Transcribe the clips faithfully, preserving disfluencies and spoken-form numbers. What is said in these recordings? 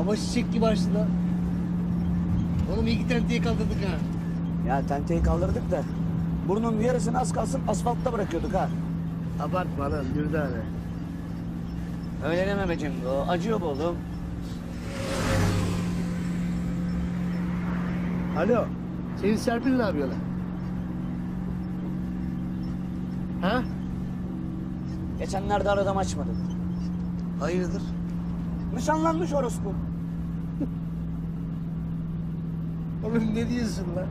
Hava çiçek gibi açtı lan. Oğlum iyi ki tenteyi kaldırdık ha. Ya tenteyi kaldırdık da burnun yarısını az kalsın asfaltta bırakıyorduk ha. Abartma lan Dürdane. Öyle deme be Cengo. Acıyor bu oğlum. Alo. Senin Serpil ne yapıyorlar? Ha? Geçenlerde aradım açmadım. Hayırdır? Nişanlanmış orospu. Oğlum ne diyorsun lan?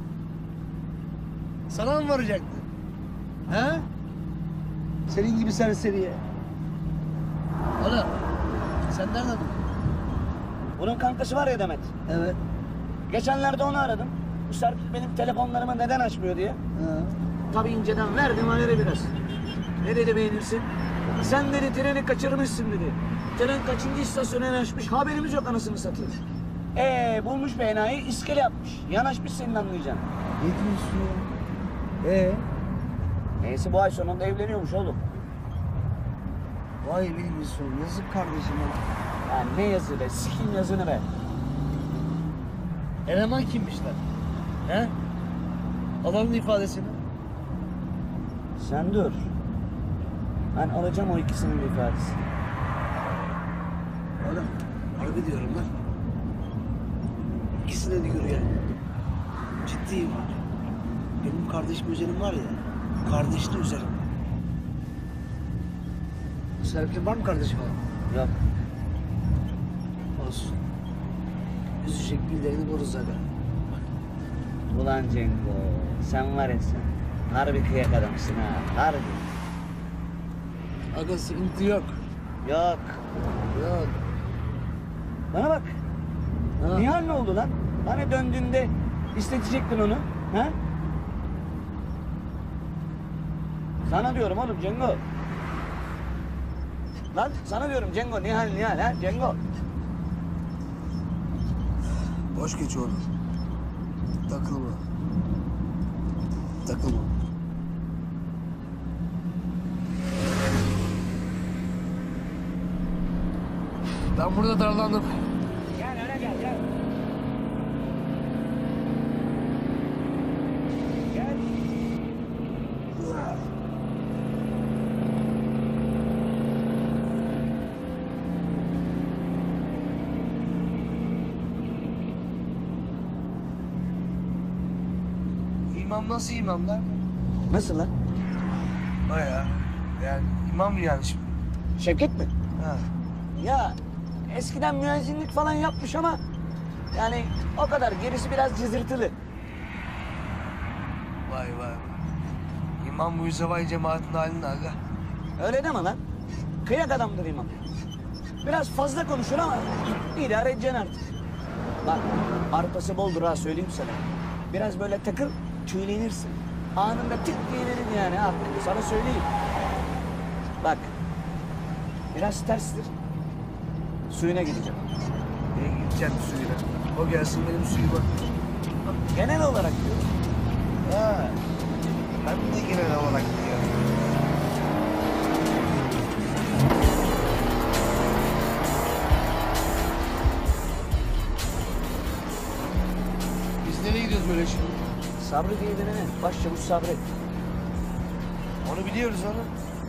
Sana mı varacaktı? Ha? Senin gibi serseriye. Oğlum sen nereden buldun? Bunun kankası var ya Demet. Evet. Geçenlerde onu aradım. Bu Serpil benim telefonlarımı neden açmıyor diye. Ha. Tabii inceden verdim ayarı biraz. Ne dedi beğenirsin? Sen dedi treni kaçırmışsın dedi. Tren kaçıncı istasyona yanaşmış haberimiz yok anasını satayım. Ee bulmuş bir enayi iskele yapmış. Yanaşmış senin anlayacağın. Ne diyorsun ya? Ee? Neyse bu ay sonunda evleniyormuş oğlum. Vay benim Yusuf'um. Yazık kardeşim ya. Ya ne yazı be, sikin yazını be. Eleman kimmiş lan? He? Alalım ifadesini. Sen dur. Ben alacağım o ikisinin bir ifadesini. Oğlum harbi diyorum lan. İkisine de yürü ya. Ciddiyim var. Benim kardeşim üzerim var ya. Kardeşli üzerim. Serpil'in var mı kardeşi falan? Yok. Olsun. Üzecek birilerini buluruz aga. Ulan Cengo, sen var ya sen. Harbi kıyak adamsın ha, harbi. Aga sıkıntı yok. Yok. Yok. Bana bak. Ha. Nihal ne oldu lan? Hani döndüğünde istetecektin onu, ha? Sana diyorum oğlum Cengo. Lan sana diyorum Cengo, Nihal, Nihal ha, Cengo. Boş geç oğlum. Takılma. Takılma. Ben burada darlandım. Gel öyle gel, gel. Gel. İmam nasıl imam lan? Nasıl lan? Baya yani imam yani şimdi. Şevket mi? Ha. Ya eskiden müezzinlik falan yapmış ama yani o kadar, gerisi biraz cızırtılı. Vay vay vay. İmam bu Yüzevay cemaatin halini aga. Öyle deme lan. Kıyak adamdır imam. Biraz fazla konuşur ama idare edeceksin artık. Bak arpası boldur ha, söyleyeyim sana. Biraz böyle takıl, tüylenirsin. Anında tık diye verir yani ha. Sana söyleyeyim. Bak biraz terstir. Suyuna gideceğim. Niye gideceksin suyuna? O gelsin benim suyuma. Genel olarak diyorum. Ha. Ben de genel olarak diyorum. Biz nereye gidiyoruz böyle şimdi? Sabri diye birine. Başçavuş Sabri. Onu biliyoruz onu.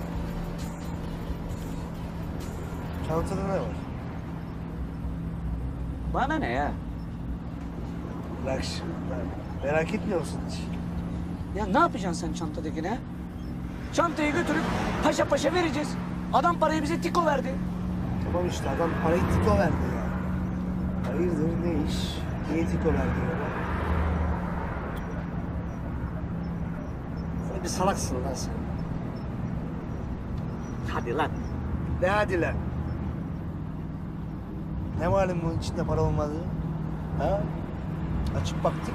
Çantada ne var? Bana ne ya? Bak şimdi ben merak etmiyor musun hiç? Ya ne yapacaksın sen çantadakine ha? Çantayı götürüp paşa paşa vereceğiz. Adam parayı bize tiko verdi. Tamam işte adam parayı tiko verdi ya. Hayırdır ne iş? Niye tiko verdi ya? Sen bir salaksın lan sen. Hadi lan. Ne hadi lan? Ne malum bunun içinde para olmadığı? Ha? Açıp baktık.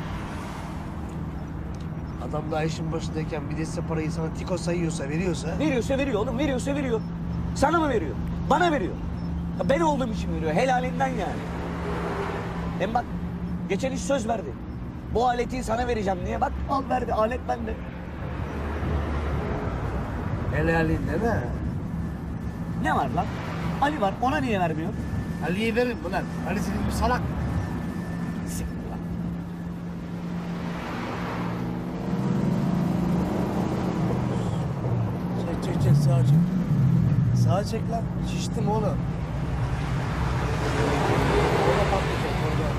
Adam daha işin başındayken bir de size parayı sana tiko sayıyorsa, veriyorsa... Veriyorsa veriyor oğlum, veriyorsa veriyor. Sana mı veriyor? Bana veriyor. Ya ben olduğum için veriyor, helalinden yani. Hem bak, geçen iş söz verdi. Bu aleti sana vereceğim diye bak, al verdi, alet bende. Helalinden ha? Ne var lan? Ali var, ona niye vermiyor? Ali'yi verin mi lan? Ali senin gibi salak. Siktir lan. Çek çek çek sağa çek. Sağa çek lan. Şiştim oğlum. Orada patlayacak orada.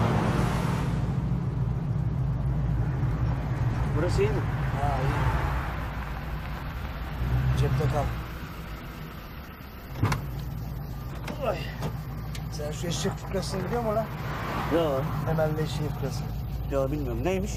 Burası iyi mi? Ha iyi. Cepte kal. Ay. Sen şu eşek fıkrasını biliyor musun lan? Yok. Hemen de eşeğin fıkrası. Yok bilmiyorum. Neymiş?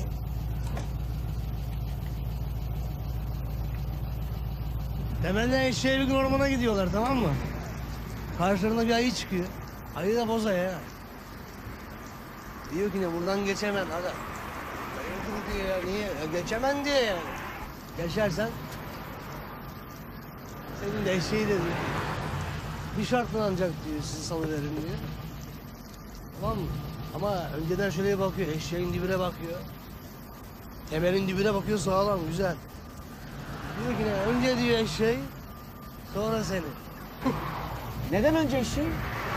Temelden eşeğe bir gün ormana gidiyorlar, tamam mı? Karşılarına bir ayı çıkıyor. Ayı da boza ya. Diyor ki ne, buradan geçemem aga. Hayırdır diyor ya, niye? Ya geçemem diyor yani. Geçersen senin de eşeği de diyor. Bir şartla ancak diyor sizi salıveririm diyor. Tamam mı? Ama önceden şöyle bir bakıyor, eşeğin dibine bakıyor. Temelin dibine bakıyor, sağlam, güzel. Diyor ki ne, önce diyor eşeği, sonra seni. Neden önce eşeği?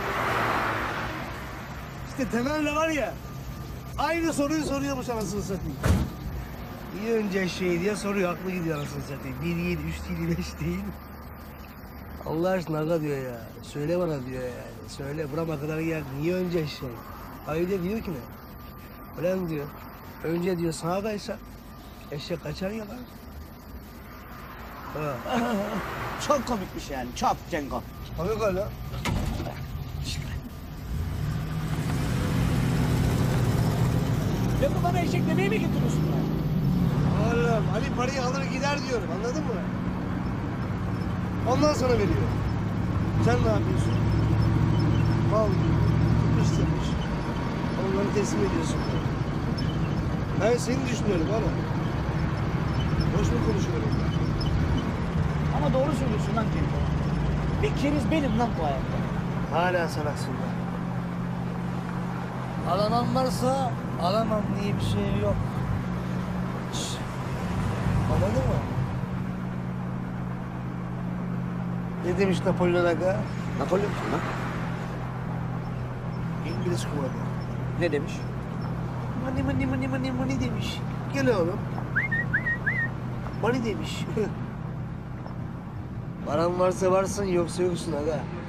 İşte temelde var ya, aynı soruyu soruyormuş anasını satayım. Niye önce eşeği diye soruyor, aklı gidiyor anasını satayım. Bir değil, üç değil, beş değil. Allah aşkına aga diyor ya, söyle bana diyor yani. Söyle, burama kadar gel, niye önce eşeği? Ayı da diyor ki ne? Ulan diyor, önce diyor sağa kaysa, eşek kaçar ya lan. Ha. Çok komikmiş yani. Çok Cengo. Komik öyle. Ya bu bana eşek demeye mi getiriyorsun ya? Oğlum Ali parayı alır gider diyorum, anladın mı? Ondan sonra veriyor. Sen ne yapıyorsun? Mal istemiş. Onları teslim ediyorsun. Ben seni düşünüyorum oğlum. Boş mu konuşuyorum? Ama doğru söylüyorsun lan Cengo. Bir keriz benim lan bu hayatta. Hala salaksın lan. Alamam varsa alamam diye bir şey yok. Şş. Anladın mı? Ne demiş Napolyon Aga? Napolyon kim lan? İngiliz kumanı. Ne demiş? Mani mani mani mani mani demiş. Gel oğlum. Mani demiş. Paran varsa varsın, yoksa yoksun aga.